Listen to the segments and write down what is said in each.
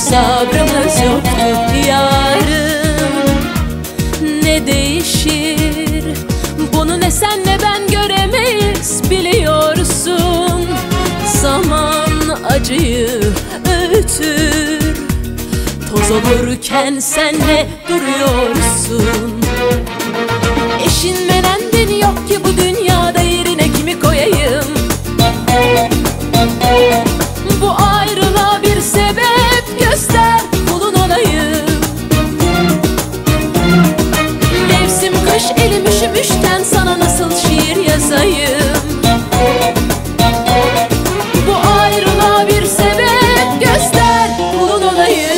sabrımız yoktu. Yarın ne değişir, bunu ne sen ne ben göremeyiz, biliyorsun. Zaman acıyı öğütür, toz olurken sen ne duruyorsun? Eşin menendin yok ki bu dünyada, yerine kimi koyayım? Bu ayrılığa bir sebep göster, kulun olayım. Mevsim kış, elim üşümüşken sana nasıl şiir yazayım? Bu ayrılığa bir sebep göster, kulun olayım.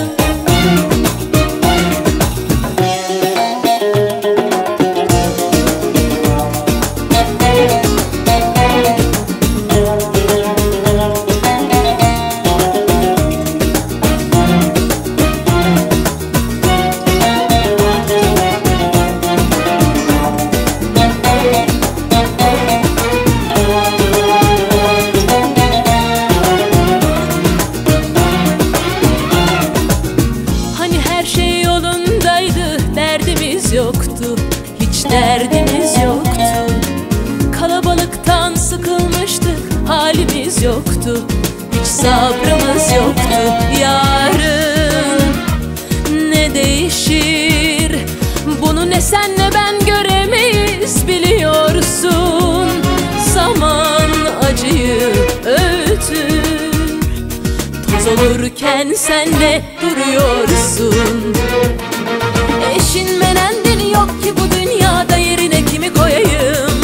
Yoktu, hiç derdimiz yoktu. Kalabalıktan sıkılmıştık, halimiz yoktu. Hiç sabrımız yoktu. Yarın ne değişir, bunu ne sen ne ben göremeyiz, biliyorsun. Zaman acıyı öğütür, toz olurken sen ne duruyorsun? Eşin menendin yok ki bu dünyada, yerine kimi koyayım?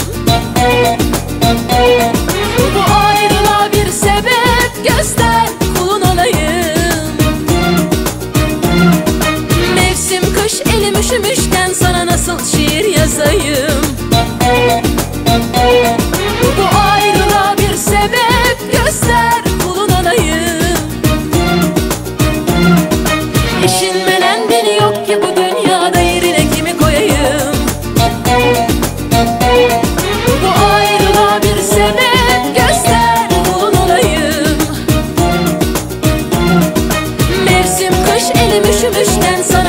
Bu ayrılığa bir sebep göster, kulun olayım. Mevsim kış, elim üşümüşken sana nasıl şiir yazayım? Bu ayrılığa bir sebep göster, kulun olayım. Eşin menendin yok ki bu dünyada, yerine kimi koyayım? Bu ayrılığa bir sebep göster, kulun olayım. Mevsim kış, elim üşümüşken sana